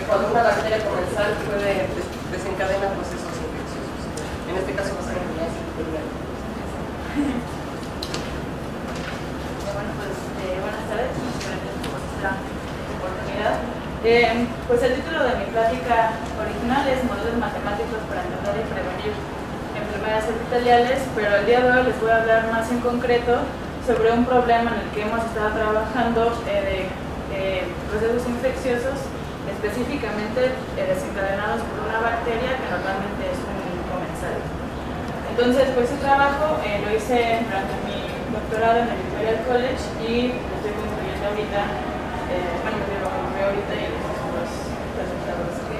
cuando una bacteria comensal puede desencadenar procesos infecciosos. En este caso va a ser enfermedades epiteliales. Bueno, pues buenas tardes, muchas gracias por esta oportunidad. Pues el título de mi plática original es Modelos matemáticos para entender y prevenir enfermedades epiteliales, pero el día de hoy les voy a hablar más en concreto sobre un problema en el que hemos estado trabajando de procesos infecciosos, específicamente desencadenados por una bacteria que normalmente es un comensal. Entonces, pues ese trabajo lo hice durante mi doctorado en el Imperial College y lo estoy concluyendo ahorita, bueno, lo concluí ahorita y estos son los resultados que...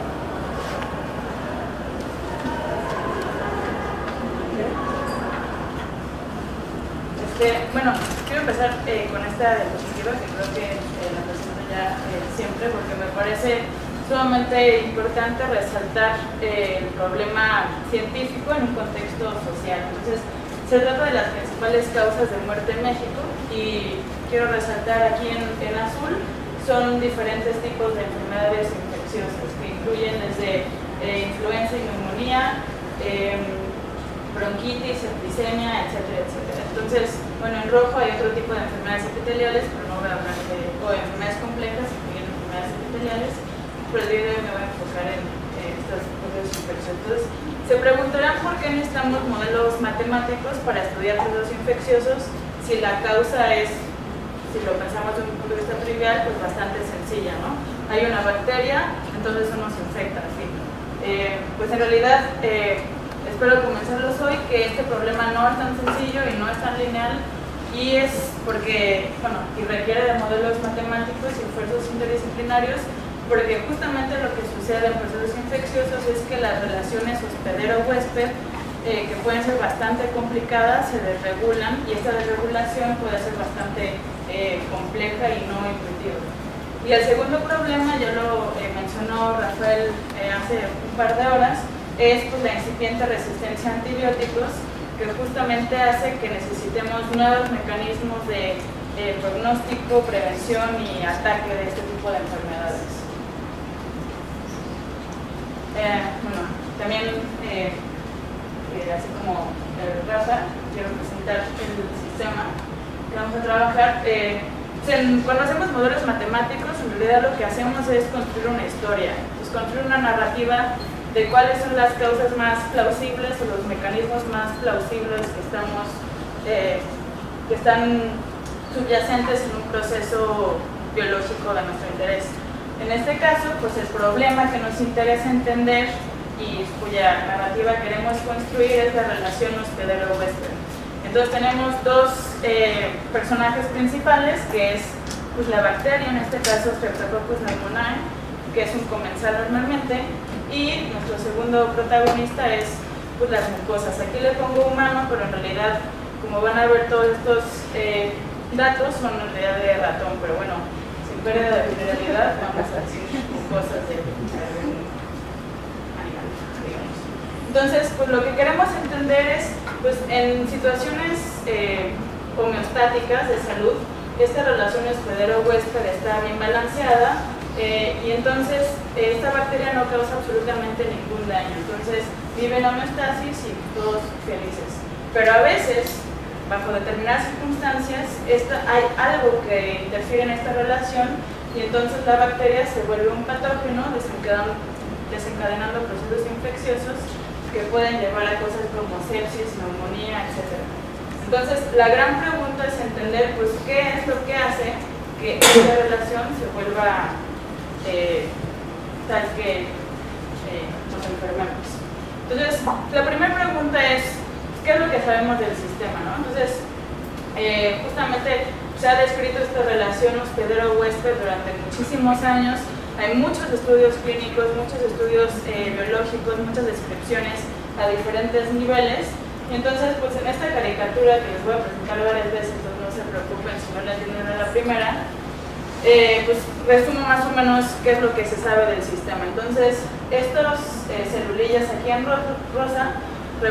Bueno, quiero empezar con esta diapositiva que creo que la presento ya siempre porque me parece sumamente importante resaltar el problema científico en un contexto social. Entonces, se trata de las principales causas de muerte en México y quiero resaltar aquí en azul son diferentes tipos de enfermedades infecciosas que incluyen desde influenza y neumonía, bronquitis, septicemia, etcétera, etcétera. Entonces, bueno, en rojo hay otro tipo de enfermedades epiteliales, pero no voy a hablar de enfermedades complejas, incluyen enfermedades epiteliales, pero el día de hoy me voy a enfocar en estos procesos infecciosos. Entonces, se preguntarán por qué necesitamos modelos matemáticos para estudiar procesos infecciosos si la causa es, si lo pensamos desde un punto de vista trivial, pues bastante sencilla, ¿no? Hay una bacteria, entonces eso nos infecta, ¿sí? Pues en realidad, espero convencerlos hoy que este problema no es tan sencillo y no es tan lineal y es porque, bueno, y requiere de modelos matemáticos y esfuerzos interdisciplinarios porque justamente lo que sucede en procesos infecciosos es que las relaciones hospedero-huésped, que pueden ser bastante complicadas, se desregulan y esta desregulación puede ser bastante compleja y no intuitiva. Y el segundo problema, ya lo mencionó Rafael hace un par de horas, es pues, la incipiente resistencia a antibióticos que justamente hace que necesitemos nuevos mecanismos de pronóstico, prevención y ataque de este tipo de enfermedades. Bueno, también, así como Rafa, quiero presentar el sistema que vamos a trabajar. Cuando hacemos modelos matemáticos, en realidad lo que hacemos es construir una historia, es construir una narrativa de cuáles son las causas más plausibles o los mecanismos más plausibles que están subyacentes en un proceso biológico de nuestro interés. En este caso, pues el problema que nos interesa entender y cuya narrativa queremos construir es la relación hospedero-huésped. Entonces tenemos dos personajes principales, que es pues, la bacteria, en este caso Streptococcus pneumoniae, que es un comensal normalmente, y nuestro segundo protagonista es pues, las mucosas. Aquí le pongo humano, pero en realidad, como van a ver todos estos datos, son en realidad de ratón, pero bueno, sin pérdida de fidelidad, vamos a decir mucosas de algún animal, digamos. Entonces, pues lo que queremos entender es, pues en situaciones homeostáticas de salud, esta relación hospedero-huésped está bien balanceada, y entonces esta bacteria no causa absolutamente ningún daño, entonces vive en homeostasis y todos felices. Pero a veces, bajo determinadas circunstancias, hay algo que interfiere en esta relación y entonces la bacteria se vuelve un patógeno desencadenando procesos infecciosos que pueden llevar a cosas como sepsis, neumonía, etc. Entonces, la gran pregunta es entender pues, qué es lo que hace que esta relación se vuelva tal que nos enfermemos. Entonces, la primera pregunta es, ¿qué es lo que sabemos del sistema? ¿No? Entonces, justamente se ha descrito esta relación hospedero-huésped durante muchísimos años. Hay muchos estudios clínicos, muchos estudios biológicos, muchas descripciones a diferentes niveles. Y entonces, pues en esta caricatura que les voy a presentar varias veces, entonces no se preocupen si no la entienden a la primera, pues resumo más o menos qué es lo que se sabe del sistema. Entonces, estos celulillas aquí en rosa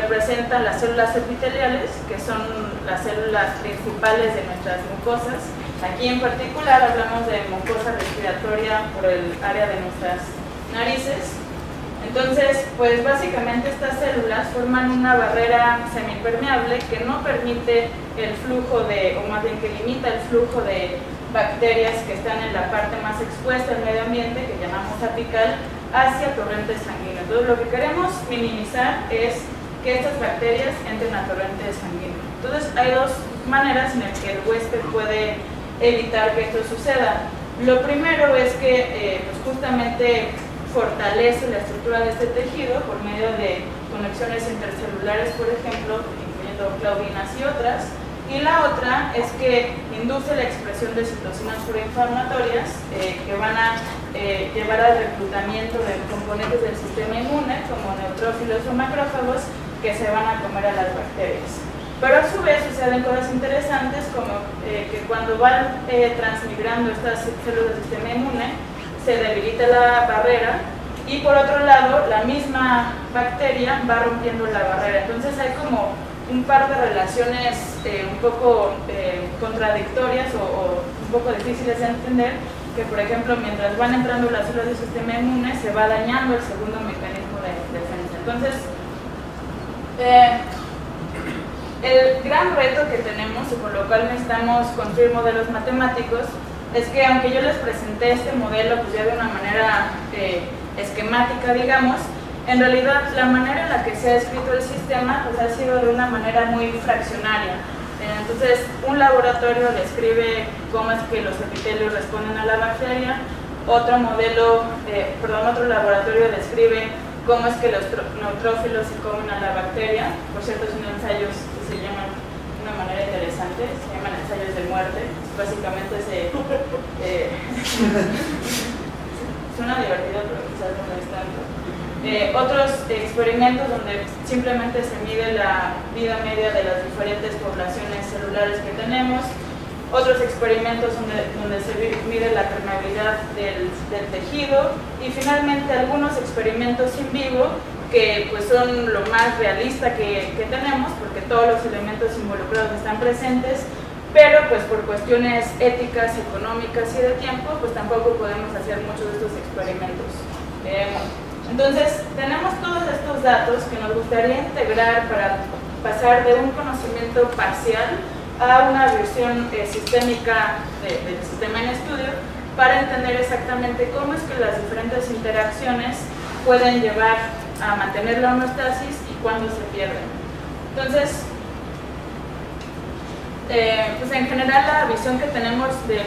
representan las células epiteliales, que son las células principales de nuestras mucosas, Aquí en particular hablamos de mucosa respiratoria por el área de nuestras narices. Entonces, pues básicamente estas células forman una barrera semipermeable que no permite el flujo o más bien que limita el flujo de bacterias que están en la parte más expuesta del medio ambiente, que llamamos apical, hacia torrentes sanguíneos. Entonces, lo que queremos minimizar es que estas bacterias entren a torrentes sanguíneos. Entonces, hay dos maneras en las que el huésped puede evitar que esto suceda. Lo primero es que pues justamente fortalece la estructura de este tejido por medio de conexiones intercelulares, por ejemplo, incluyendo claudinas y otras. Y la otra es que induce la expresión de citocinas proinflamatorias que van a llevar al reclutamiento de componentes del sistema inmune, como neutrófilos o macrófagos, que se van a comer a las bacterias. Pero a su vez suceden cosas interesantes, como que cuando van transmigrando estas células del sistema inmune, se debilita la barrera y por otro lado la misma bacteria va rompiendo la barrera. Entonces hay como un par de relaciones un poco contradictorias o un poco difíciles de entender, que por ejemplo mientras van entrando las células del sistema inmune se va dañando el segundo mecanismo de defensa. Entonces el gran reto que tenemos y por lo cual necesitamos construir modelos matemáticos es que aunque yo les presenté este modelo pues ya de una manera esquemática, digamos, en realidad la manera en la que se ha escrito el sistema pues, ha sido de una manera muy fraccionaria. Entonces un laboratorio describe cómo es que los epitelios responden a la bacteria, otro laboratorio describe cómo es que los neutrófilos se comen a la bacteria. Por cierto, son ensayos que se llaman de una manera interesante, se llaman ensayos de muerte. Básicamente suena divertido, pero quizás no es tanto. Otros experimentos donde simplemente se mide la vida media de las diferentes poblaciones celulares que tenemos. Otros experimentos donde se mide la permeabilidad del tejido. Y finalmente algunos experimentos in vivo que pues son lo más realista que tenemos, porque todos los elementos involucrados están presentes, pero pues por cuestiones éticas, económicas y de tiempo, pues tampoco podemos hacer muchos de estos experimentos. Entonces, tenemos todos estos datos que nos gustaría integrar para pasar de un conocimiento parcial a una visión sistémica del sistema en estudio, para entender exactamente cómo es que las diferentes interacciones pueden llevar a mantener la homeostasis y cuándo se pierden. Entonces, pues en general la visión que tenemos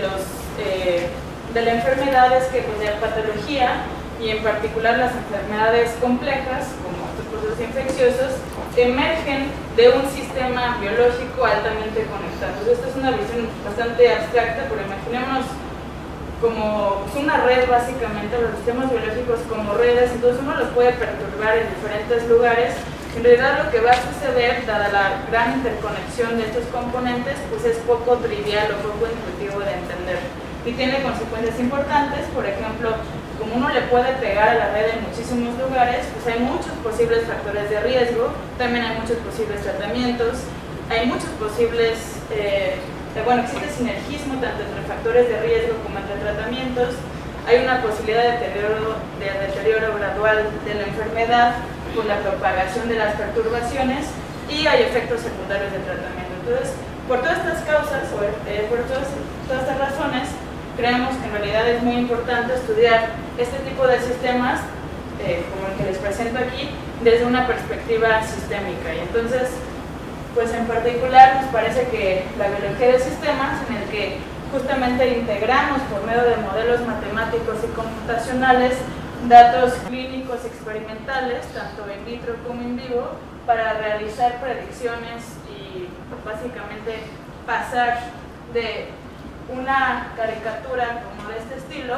de la enfermedad es que pues, la patología y en particular las enfermedades complejas como estos procesos infecciosos emergen de un sistema biológico altamente conectado. Entonces esta es una visión bastante abstracta, pero imaginémonos como una red básicamente, los sistemas biológicos como redes, entonces uno los puede perturbar en diferentes lugares. En realidad lo que va a suceder, dada la gran interconexión de estos componentes, pues es poco trivial o poco intuitivo de entender. Y tiene consecuencias importantes, por ejemplo, como uno le puede pegar a la red en muchísimos lugares, pues hay muchos posibles factores de riesgo, también hay muchos posibles tratamientos, hay muchos posibles, existe sinergismo tanto entre factores de riesgo como entre tratamientos, hay una posibilidad de deterioro gradual de la enfermedad por la propagación de las perturbaciones y hay efectos secundarios del tratamiento. Entonces, por todas estas causas, por todas estas razones, creemos que en realidad es muy importante estudiar este tipo de sistemas, como el que les presento aquí, desde una perspectiva sistémica. Y entonces, pues en particular nos parece que la biología de sistemas, en el que justamente integramos por medio de modelos matemáticos y computacionales datos clínicos experimentales, tanto in vitro como in vivo, para realizar predicciones y básicamente pasar de una caricatura como de este estilo,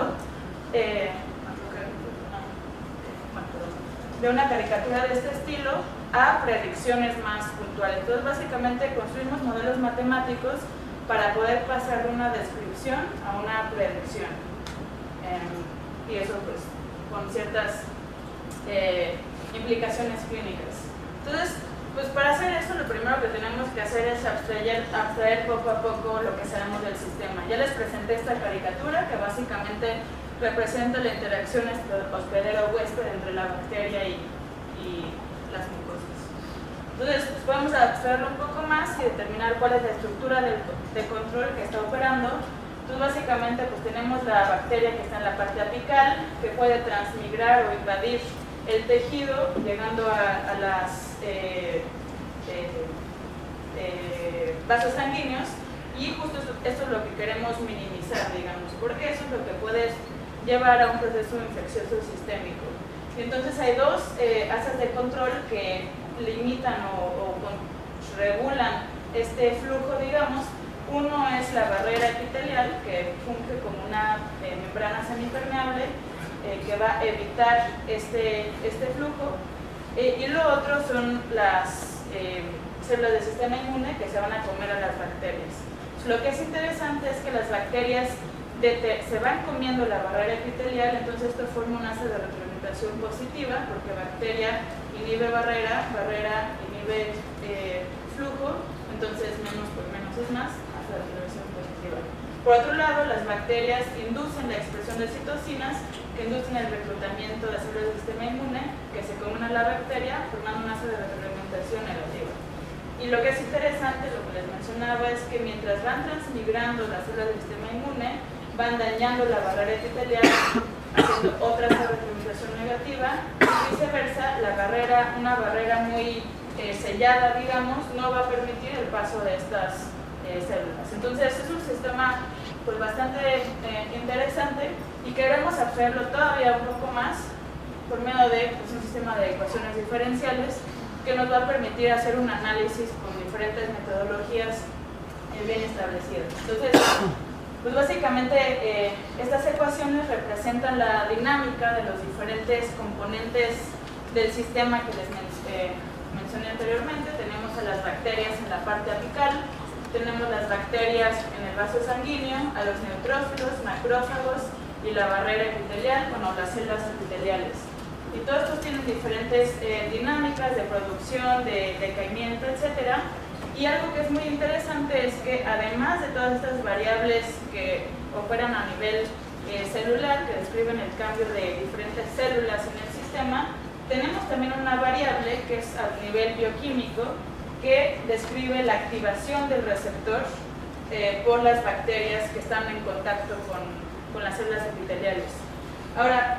a predicciones más puntuales. Entonces básicamente construimos modelos matemáticos para poder pasar de una descripción a una predicción, y eso pues con ciertas implicaciones clínicas. Entonces, Pues para hacer eso, lo primero que tenemos que hacer es abstraer poco a poco lo que sabemos del sistema. Ya les presenté esta caricatura que básicamente representa la interacción hospedero-huésped entre la bacteria y las mucosas. Entonces, pues podemos abstraerlo un poco más y determinar cuál es la estructura de control que está operando. Entonces, básicamente, pues tenemos la bacteria que está en la parte apical, que puede transmigrar o invadir el tejido, llegando a las vasos sanguíneos, y justo esto es lo que queremos minimizar, digamos, porque eso es lo que puede llevar a un proceso infeccioso sistémico. Y entonces hay dos asas de control que limitan o regulan este flujo, digamos. Uno es la barrera epitelial, que funge como una membrana semipermeable que va a evitar este flujo, y lo otro son las células del sistema inmune que se van a comer a las bacterias. Lo que es interesante es que las bacterias se van comiendo la barrera epitelial, entonces esto forma un asa de retroalimentación positiva, porque bacteria inhibe barrera, barrera inhibe flujo, entonces menos por menos es más, asa de retroalimentación positiva. Por otro lado, las bacterias inducen la expresión de citocinas, que inducen el reclutamiento de células del sistema inmune, que se comen a la bacteria, formando un asa de retroalimentación negativa. Y lo que es interesante, lo que les mencionaba, es que mientras van transmigrando las células del sistema inmune, van dañando la barrera epitelial, haciendo otra retroalimentación negativa, y viceversa, una barrera muy sellada, digamos, no va a permitir el paso de estas células. Entonces es un sistema pues bastante interesante, y queremos hacerlo todavía un poco más por medio de un sistema de ecuaciones diferenciales que nos va a permitir hacer un análisis con diferentes metodologías bien establecidas. Entonces, pues básicamente estas ecuaciones representan la dinámica de los diferentes componentes del sistema que les mencioné anteriormente. Tenemos a las bacterias en la parte apical, tenemos las bacterias en el vaso sanguíneo, a los neutrófilos, macrófagos y la barrera epitelial, bueno, las células epiteliales. Y todos estos tienen diferentes dinámicas de producción, de decaimiento, etc. Y algo que es muy interesante es que además de todas estas variables que operan a nivel celular, que describen el cambio de diferentes células en el sistema, tenemos también una variable que es a nivel bioquímico, que describe la activación del receptor por las bacterias que están en contacto con las células epiteliales. Ahora,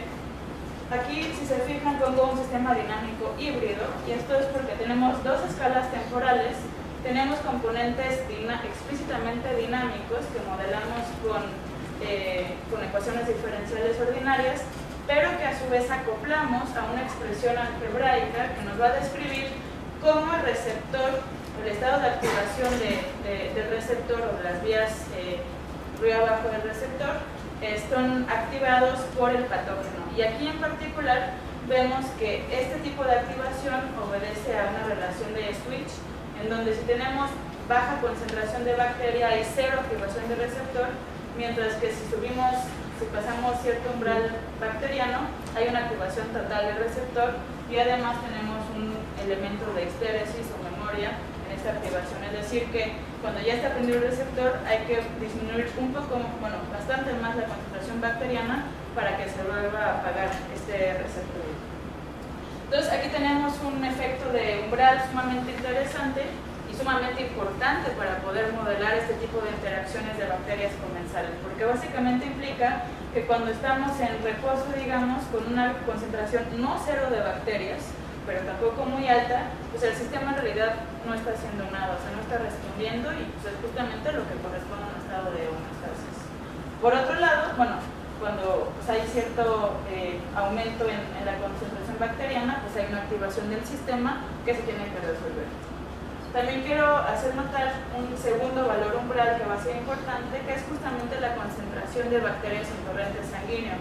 aquí, si se fijan, pongo un sistema dinámico híbrido, y esto es porque tenemos dos escalas temporales. Tenemos componentes explícitamente dinámicos que modelamos con ecuaciones diferenciales ordinarias, pero que a su vez acoplamos a una expresión algebraica que nos va a describir cómo el receptor, el estado de activación del receptor o de las vías río abajo del receptor, están activados por el patógeno. Y aquí en particular vemos que este tipo de activación obedece a una relación de switch, en donde si tenemos baja concentración de bacteria hay cero activación de receptor, mientras que si pasamos cierto umbral bacteriano hay una activación total del receptor, y además tenemos un elemento de estéresis o memoria en esta activación, es decir que cuando ya está prendido el receptor hay que disminuir un poco, bueno, bastante más la concentración bacteriana para que se vuelva a apagar este receptor. Entonces aquí tenemos un efecto de umbral sumamente interesante y sumamente importante para poder modelar este tipo de interacciones de bacterias comensales, porque básicamente implica que cuando estamos en reposo, digamos, con una concentración no cero de bacterias, pero tampoco muy alta, pues el sistema en realidad no está haciendo nada, o sea, no está respondiendo, y pues es justamente lo que corresponde a un estado de homeostasis. Por otro lado, bueno, cuando pues, hay cierto aumento en la concentración bacteriana, pues hay una activación del sistema que se tiene que resolver. También quiero hacer notar un segundo valor umbral que va a ser importante, que es justamente la concentración de bacterias en torrente sanguíneo.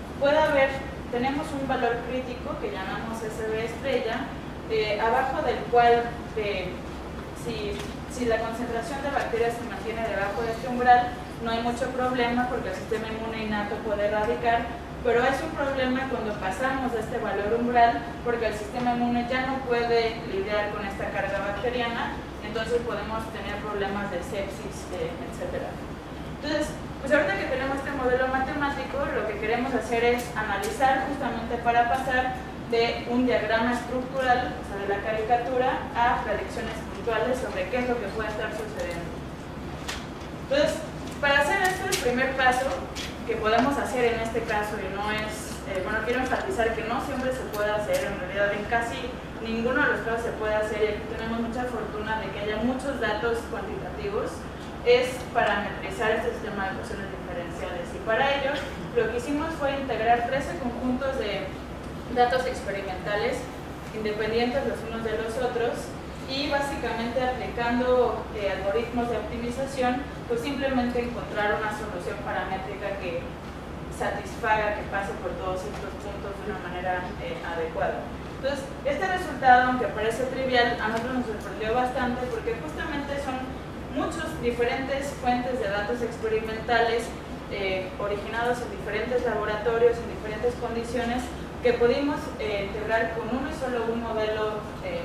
Tenemos un valor crítico que llamamos SB estrella, abajo del cual, si la concentración de bacterias se mantiene debajo de este umbral, no hay mucho problema porque el sistema inmune innato puede erradicar pero es un problema cuando pasamos este valor umbral, porque el sistema inmune ya no puede lidiar con esta carga bacteriana, entonces podemos tener problemas de sepsis, etc. Entonces, pues ahorita que tenemos este modelo matemático, lo que queremos hacer es analizar justamente para pasar de un diagrama estructural, o sea, de la caricatura, a predicciones puntuales sobre qué es lo que puede estar sucediendo. Entonces, para hacer esto, el primer paso que podemos hacer en este caso, y no es, bueno, quiero enfatizar que no siempre se puede hacer, en realidad en casi ninguno de los casos se puede hacer, y aquí tenemos mucha fortuna de que haya muchos datos cuantitativos, es parametrizar este sistema de ecuaciones diferenciales. Y para ello, lo que hicimos fue integrar 13 conjuntos de datos experimentales independientes los unos de los otros, y básicamente aplicando algoritmos de optimización, pues simplemente encontrar una solución paramétrica que satisfaga, que pase por todos estos puntos de una manera adecuada. Entonces, este resultado, aunque parece trivial, a nosotros nos sorprendió bastante porque justamente son muchos diferentes fuentes de datos experimentales originados en diferentes laboratorios, en diferentes condiciones, que pudimos integrar con uno y solo un modelo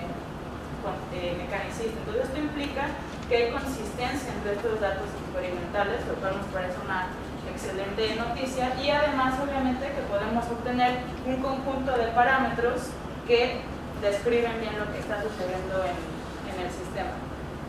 mecanicista. Entonces esto implica que hay consistencia entre estos datos experimentales, lo cual nos parece una excelente noticia, y además obviamente que podemos obtener un conjunto de parámetros que describen bien lo que está sucediendo en el sistema.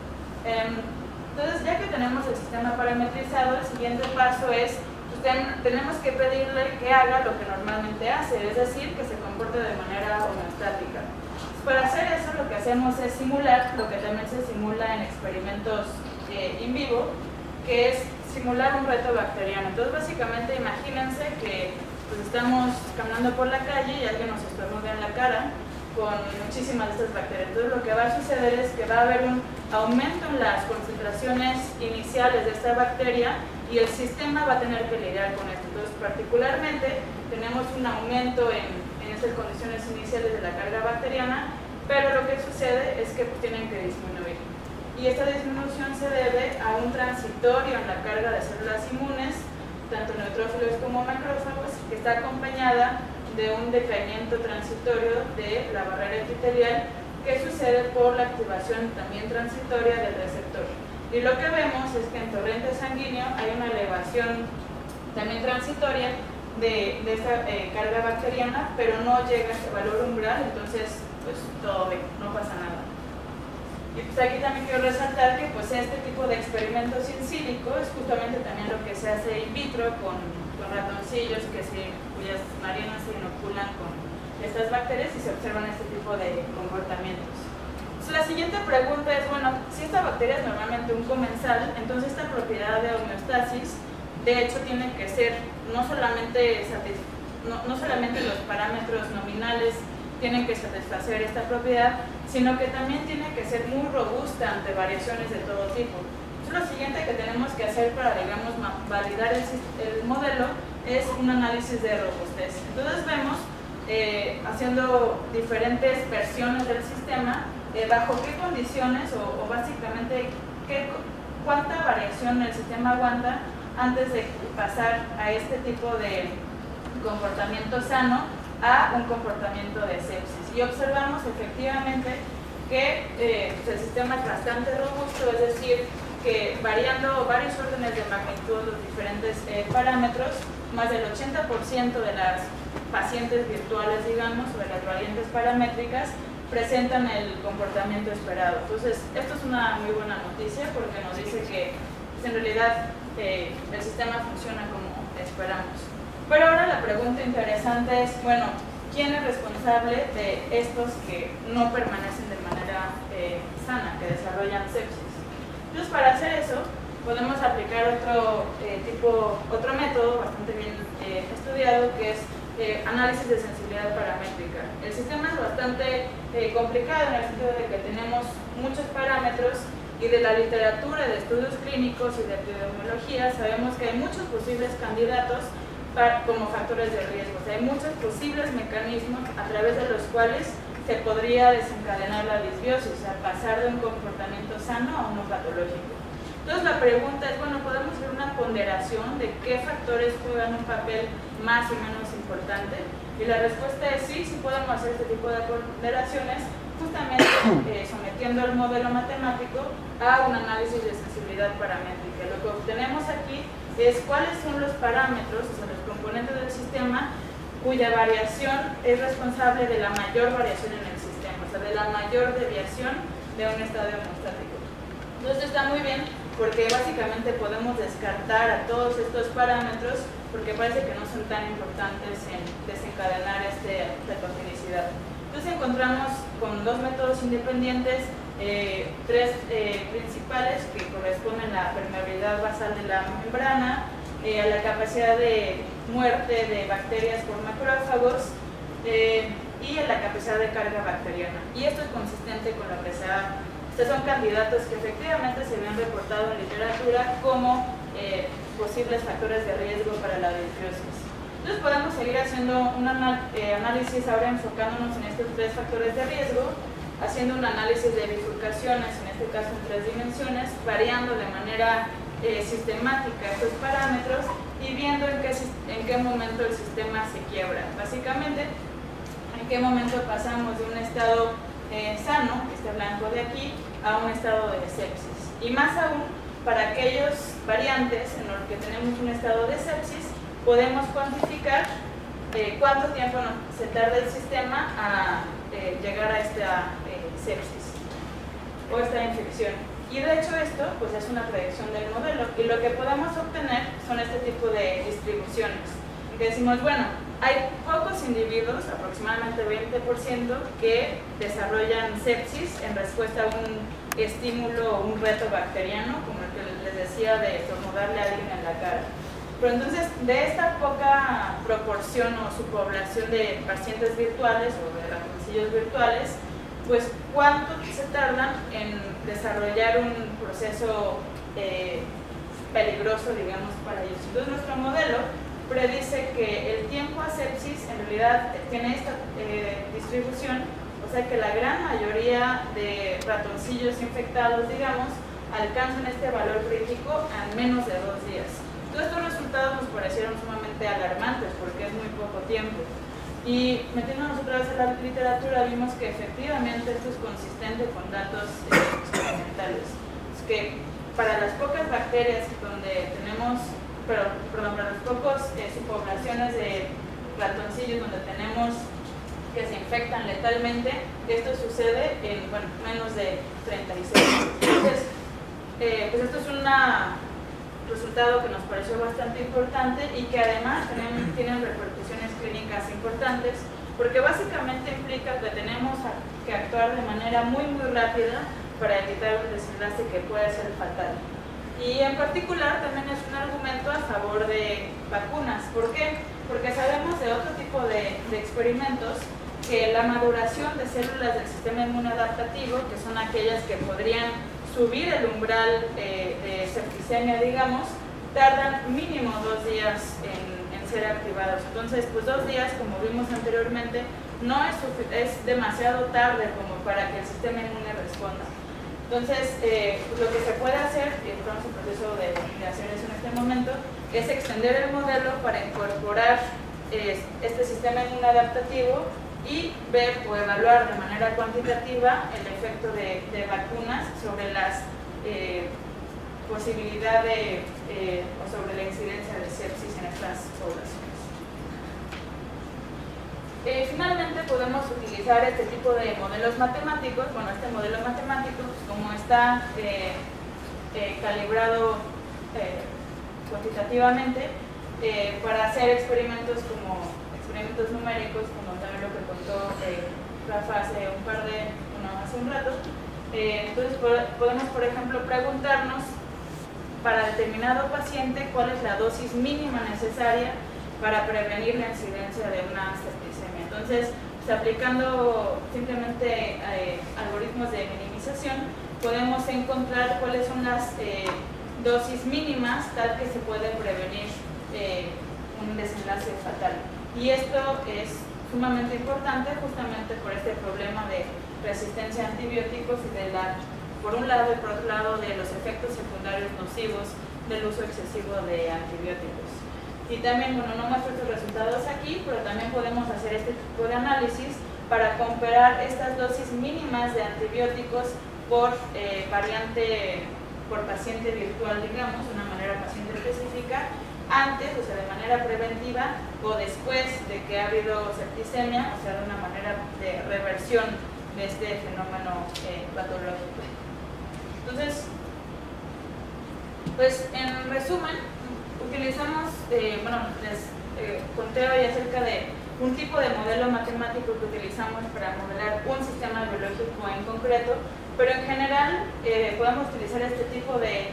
Entonces, ya que tenemos el sistema parametrizado, el siguiente paso es, pues, tenemos que pedirle que haga lo que normalmente hace, es decir, que se comporte de manera homeostática. Para hacer eso, lo que hacemos es simular lo que también se simula en experimentos in vivo, que es simular un reto bacteriano. Entonces, básicamente, imagínense que pues, estamos caminando por la calle y alguien nos estornuda en la cara con muchísimas de estas bacterias. Entonces, lo que va a suceder es que va a haber un aumento en las concentraciones iniciales de esta bacteria y el sistema va a tener que lidiar con esto. Entonces, particularmente, tenemos un aumento en estas condiciones iniciales de la carga bacteriana, pero lo que sucede es que pues, tienen que disminuir. Y esta disminución se debe a un transitorio en la carga de células inmunes, tanto neutrófilos como macrófagos, que está acompañada de un decaimiento transitorio de la barrera epitelial que sucede por la activación también transitoria del receptor. Y lo que vemos es que en torrente sanguíneo hay una elevación también transitoria de esta carga bacteriana, pero no llega a este valor umbral, entonces pues todo bien, no pasa nada. Y pues aquí también quiero resaltar que pues este tipo de experimentos in silico es justamente también lo que se hace in vitro con ratoncillos cuyas marinas se inoculan con estas bacterias y se observan este tipo de comportamientos. Entonces, la siguiente pregunta es, bueno, si esta bacteria es normalmente un comensal, entonces esta propiedad de homeostasis de hecho tiene que ser no solamente los parámetros nominales tienen que satisfacer esta propiedad, sino que también tiene que ser muy robusta ante variaciones de todo tipo. Entonces, lo siguiente que tenemos que hacer para, digamos, validar el modelo es un análisis de robustez. Entonces vemos, haciendo diferentes versiones del sistema, bajo qué condiciones o básicamente cuánta variación el sistema aguanta antes de pasar a este tipo de comportamiento sano a un comportamiento de sepsis. Y observamos efectivamente que el sistema es bastante robusto, es decir, que variando varios órdenes de magnitud los diferentes parámetros, más del 80% de las pacientes virtuales, digamos, o de las variantes paramétricas, presentan el comportamiento esperado. Entonces, esto es una muy buena noticia porque nos dice que pues, en realidad el sistema funciona como esperamos. Pero ahora la pregunta interesante es, bueno, ¿quién es responsable de estos que no permanecen de manera sana, que desarrollan sepsis? Entonces, para hacer eso, podemos aplicar otro método bastante bien estudiado, que es análisis de sensibilidad paramétrica. El sistema es bastante complicado en el sentido de que tenemos muchos parámetros y de la literatura de estudios clínicos y de epidemiología sabemos que hay muchos posibles candidatos como factores de riesgo. O sea, hay muchos posibles mecanismos a través de los cuales se podría desencadenar la disbiosis, o sea, pasar de un comportamiento sano a uno patológico. Entonces, lo la pregunta es, bueno, ¿podemos hacer una ponderación de qué factores juegan un papel más o menos importante? Y la respuesta es sí, sí podemos hacer este tipo de ponderaciones, justamente sometiendo el modelo matemático a un análisis de sensibilidad paramétrica. Lo que obtenemos aquí es cuáles son los parámetros, o sea, los componentes del sistema cuya variación es responsable de la mayor variación en el sistema, o sea, de la mayor deviación de un estado hemostático. Entonces está muy bien porque básicamente podemos descartar a todos estos parámetros porque parece que no son tan importantes en desencadenar esta patogenicidad. Entonces encontramos con dos métodos independientes, tres principales que corresponden a la permeabilidad basal de la membrana, a la capacidad de muerte de bacterias por macrófagos y a la capacidad de carga bacteriana. Y esto es consistente con lo que se ha... Estos son candidatos que efectivamente se habían reportado en literatura como posibles factores de riesgo para la disbiosis. Entonces podemos seguir haciendo un análisis ahora enfocándonos en estos tres factores de riesgo, haciendo un análisis de bifurcaciones, en este caso en 3 dimensiones, variando de manera sistemática estos parámetros y viendo en qué momento el sistema se quiebra. Básicamente, en qué momento pasamos de un estado sano, este blanco de aquí, a un estado de sepsis. Y más aún, para aquellos variantes en los que tenemos un estado de sepsis, podemos cuantificar cuánto tiempo se tarda el sistema a llegar a esta sepsis o esta infección. Y de hecho esto pues es una predicción del modelo y lo que podemos obtener son este tipo de distribuciones. Que decimos, bueno, hay pocos individuos, aproximadamente 20%, que desarrollan sepsis en respuesta a un estímulo o un reto bacteriano, como el que les decía de estornudarle a alguien en la cara. Pero entonces, de esta poca proporción o subpoblación de pacientes virtuales o de ratoncillos virtuales, pues cuánto se tardan en desarrollar un proceso peligroso, digamos, para ellos. Entonces, nuestro modelo predice que el tiempo a sepsis en realidad tiene esta distribución, o sea que la gran mayoría de ratoncillos infectados, digamos, alcanzan este valor crítico en menos de 2 días. Todos estos resultados nos parecieron sumamente alarmantes porque es muy poco tiempo. Y metiéndonos otra vez en la literatura vimos que efectivamente esto es consistente con datos experimentales. Es que para las pocas bacterias donde tenemos, para los pocos subpoblaciones de ratoncillos donde tenemos que se infectan letalmente, esto sucede en menos de 36. Entonces, pues esto es un resultado que nos pareció bastante importante y que además tienen repercusiones clínicas importantes, porque básicamente implica que tenemos que actuar de manera muy rápida para evitar un desenlace que puede ser fatal. Y en particular también es un argumento a favor de vacunas. ¿Por qué? Porque sabemos de otro tipo de experimentos que la maduración de células del sistema inmunológico, que son aquellas que podrían subir el umbral de septicemia, digamos, tardan mínimo 2 días en ser activados. Entonces, pues 2 días, como vimos anteriormente, no es demasiado tarde como para que el sistema inmune responda. Entonces, lo que se puede hacer, y estamos en proceso de hacer eso en este momento, es extender el modelo para incorporar este sistema inmunológico y ver o evaluar de manera cuantitativa el efecto de vacunas sobre las posibilidades o sobre la incidencia de sepsis en estas poblaciones. Finalmente podemos utilizar este tipo de modelos matemáticos. Bueno, este modelo matemático, como está calibrado cuantitativamente, para hacer experimentos numéricos, como también lo que contó Rafa hace un rato. Entonces podemos, por ejemplo, preguntarnos para determinado paciente cuál es la dosis mínima necesaria para prevenir la incidencia de una septicemia. Entonces, aplicando simplemente algoritmos de minimización, podemos encontrar cuáles son las dosis mínimas tal que se puede prevenir un desenlace fatal. Y esto es sumamente importante justamente por este problema de resistencia a antibióticos y de la por un lado, y por otro lado de los efectos secundarios nocivos del uso excesivo de antibióticos. Y también, bueno, no muestro estos resultados aquí, pero también podemos hacer este tipo de análisis para comparar estas dosis mínimas de antibióticos por variante, por paciente virtual, digamos, de una manera paciente específica, antes, o sea, de manera preventiva, o después de que ha habido septicemia, o sea, de una manera de reversión de este fenómeno patológico. Entonces, pues en resumen, utilizamos, bueno, les conté hoy acerca de un tipo de modelo matemático que utilizamos para modelar un sistema biológico en concreto, pero en general podemos utilizar este tipo de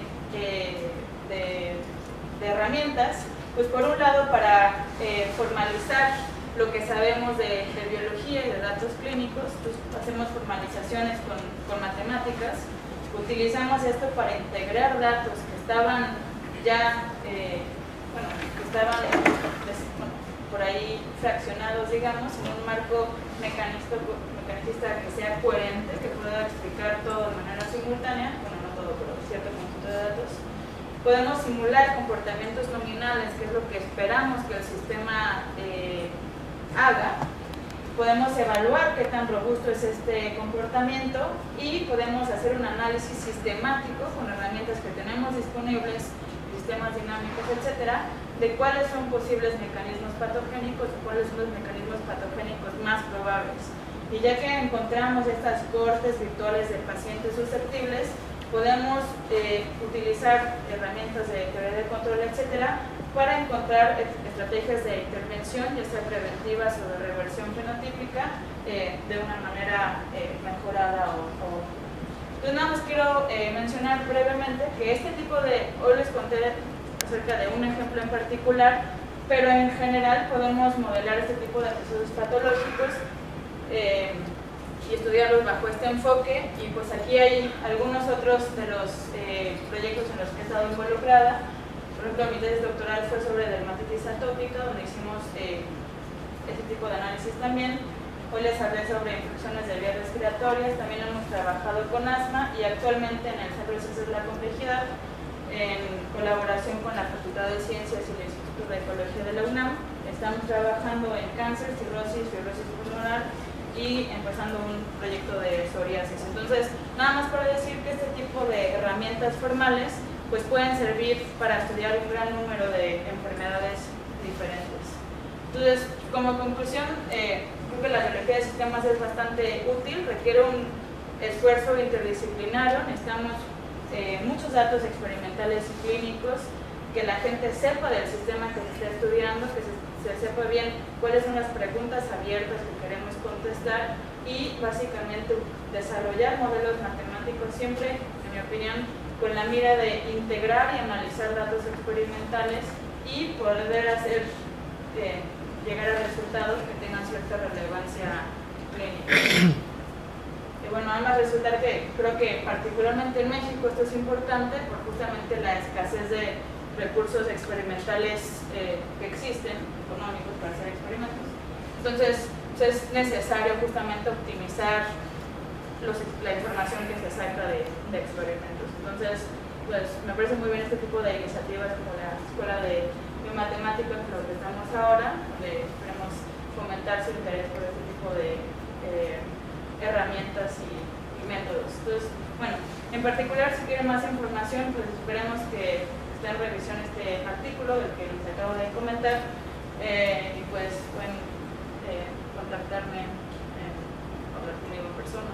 herramientas, pues por un lado para formalizar lo que sabemos de biología y de datos clínicos, pues hacemos formalizaciones con matemáticas, utilizamos esto para integrar datos que estaban ya, por ahí fraccionados, digamos, en un marco mecanicista que sea coherente, que pueda explicar todo de manera simultánea, bueno, no todo, pero cierto conjunto de datos. Podemos simular comportamientos nominales, que es lo que esperamos que el sistema haga. Podemos evaluar qué tan robusto es este comportamiento y podemos hacer un análisis sistemático con herramientas que tenemos disponibles, sistemas dinámicos, etcétera, de cuáles son posibles mecanismos patogénicos o cuáles son los mecanismos patogénicos más probables. Y ya que encontramos estas cohortes virtuales de pacientes susceptibles, podemos utilizar herramientas de teoría de control, etcétera, para encontrar estrategias de intervención, ya sea preventivas o de reversión fenotípica, de una manera mejorada Entonces nada más quiero mencionar brevemente que este tipo de, hoy les conté acerca de un ejemplo en particular, pero en general podemos modelar este tipo de procesos patológicos y estudiarlos bajo este enfoque, y pues aquí hay algunos otros de los proyectos en los que he estado involucrada. Por ejemplo, mi tesis doctoral fue sobre dermatitis atópica, donde hicimos este tipo de análisis también. Hoy les hablé sobre infecciones de vías respiratorias, también hemos trabajado con asma y actualmente en el Centro de Ciencias de la Complejidad, en colaboración con la Facultad de Ciencias y el Instituto de Ecología de la UNAM, estamos trabajando en cáncer, cirrosis, fibrosis pulmonar y empezando un proyecto de psoriasis. Entonces, nada más para decir que este tipo de herramientas formales pues pueden servir para estudiar un gran número de enfermedades diferentes. Entonces, como conclusión, creo que la biología de sistemas es bastante útil, requiere un esfuerzo interdisciplinario, necesitamos muchos datos experimentales y clínicos, que la gente sepa del sistema que se está estudiando, que se sepa bien cuáles son las preguntas abiertas que queremos contestar y básicamente desarrollar modelos matemáticos siempre, en mi opinión, con la mira de integrar y analizar datos experimentales y poder hacer llegar a resultados que tengan cierta relevancia clínica. Y bueno, además resulta que creo que particularmente en México esto es importante por justamente la escasez de recursos experimentales que existen, económicos, para hacer experimentos. Entonces es necesario justamente optimizar la información que se saca de experimentos. Entonces, pues me parece muy bien este tipo de iniciativas como la Escuela de Biomatemáticas, que lo que estamos ahora, donde queremos fomentar su interés por este tipo de herramientas y métodos. Entonces, bueno, en particular si quieren más información, pues esperemos que esté en revisión este artículo del que les acabo de comentar, y pues pueden contactarme, hablar conmigo en persona.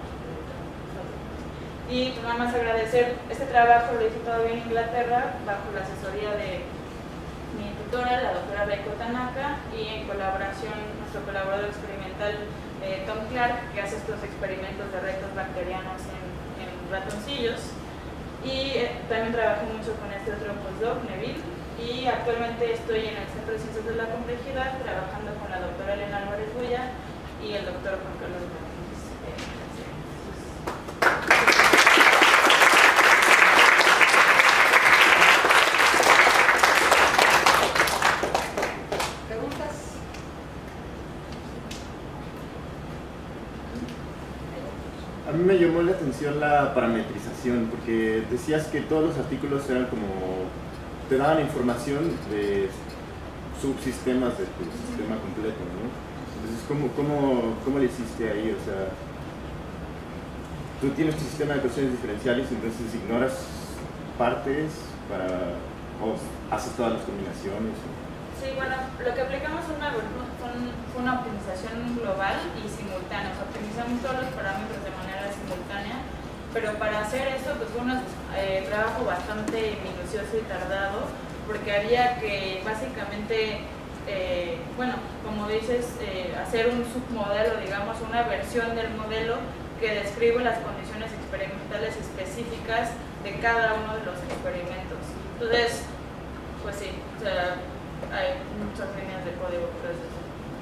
Y pues nada más agradecer, este trabajo lo hice todavía en Inglaterra bajo la asesoría de mi tutora, la doctora Reiko Tanaka, y en colaboración nuestro colaborador experimental Tom Clark, que hace estos experimentos de retos bacterianos en ratoncillos. Y también trabajé mucho con este otro postdoc, Neville, y actualmente estoy en el Centro de Ciencias de la Complejidad trabajando con la doctora Elena Álvarez Bulla y el doctor Juan Carlos Martínez. A mí me llamó la atención la parametrización, porque decías que todos los artículos eran como, te daban información de subsistemas de tu sistema completo, ¿no? Entonces, ¿cómo le hiciste ahí? O sea, tú tienes tu sistema de ecuaciones diferenciales, entonces ignoras partes o haces todas las combinaciones. Sí, bueno, lo que aplicamos fue una optimización global y simultánea. O sea, optimizamos todos los parámetros de manera simultánea, pero para hacer esto pues fue un trabajo bastante minucioso y tardado, porque había que básicamente, bueno, como dices, hacer un submodelo, digamos, una versión del modelo que describe las condiciones experimentales específicas de cada uno de los experimentos. Entonces, pues sí, o sea, hay muchas líneas de código por eso.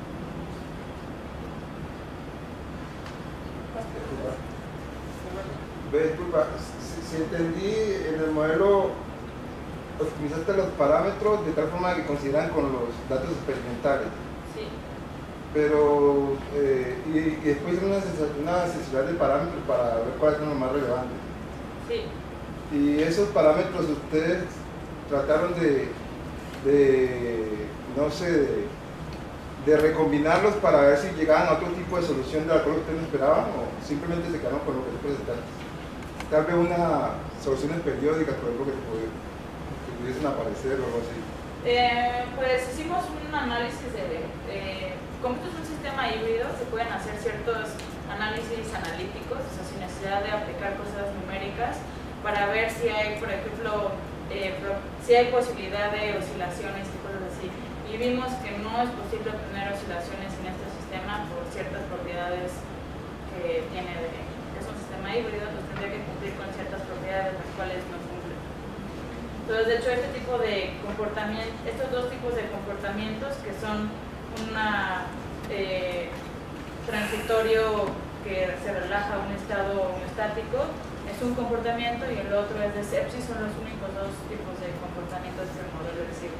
Disculpa, si entendí, en el modelo optimizaste los parámetros de tal forma que coincidan con los datos experimentales. Sí. Pero, y después una necesidad de parámetros para ver cuáles son los más relevantes. Sí. Y esos parámetros ustedes trataron no sé, de recombinarlos para ver si llegaban a otro tipo de solución de la cual ustedes no esperaban, o simplemente se quedaron con lo que se presentaron. Tal vez una soluciones periódicas, por ejemplo, que pudiesen aparecer o algo así. Pues hicimos un análisis como esto es un sistema híbrido, se pueden hacer ciertos análisis analíticos, o sea, sin necesidad de aplicar cosas numéricas, para ver si hay, por ejemplo, si hay posibilidad de oscilaciones y cosas así. Y vimos que no es posible obtener oscilaciones en este sistema por ciertas propiedades que tiene que es un sistema híbrido, pues tendría que cumplir con ciertas propiedades las cuales no cumple. Entonces, de hecho, estos dos tipos de comportamientos, que son una transitorio que se relaja a un estado homeostático, es un comportamiento, y el otro es de sepsis, son los únicos dos tipos de comportamientos que el modelo recibe.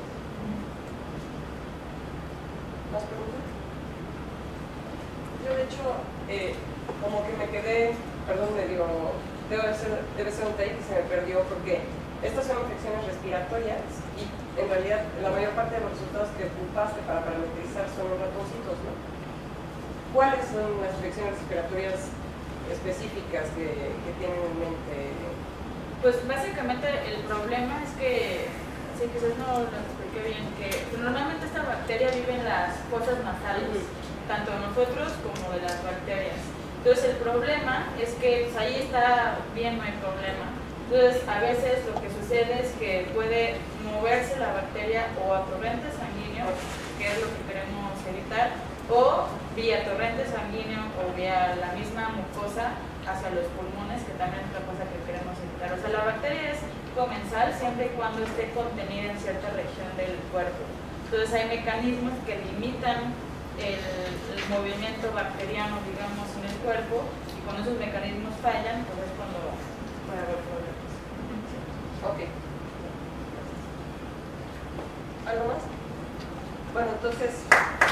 ¿Más preguntas? Yo, de hecho, como que me quedé, perdón, debe ser un take que se me perdió, porque estas son infecciones respiratorias y en realidad la mayor parte de los resultados que ocupaste para parametrizar son los ratoncitos, ¿no? ¿Cuáles son las infecciones respiratorias específicas que tienen en mente? Pues básicamente el problema es que, sí, quizás no lo expliqué bien, que normalmente esta bacteria vive en las fosas nasales, tanto nosotros como de las bacterias. Entonces el problema es que pues, ahí está bien, no hay problema. Entonces a veces lo que sucede es que puede moverse la bacteria o a torrente sanguíneo, que es lo que queremos evitar, o vía torrente sanguíneo o vía la misma mucosa hacia los pulmones, que también es otra cosa que queremos evitar. O sea, la bacteria es comensal siempre y cuando esté contenida en cierta región del cuerpo. Entonces hay mecanismos que limitan el movimiento bacteriano, digamos, en el cuerpo, y cuando esos mecanismos fallan, pues es cuando puede haber problemas. Ok. ¿Algo más? Bueno, entonces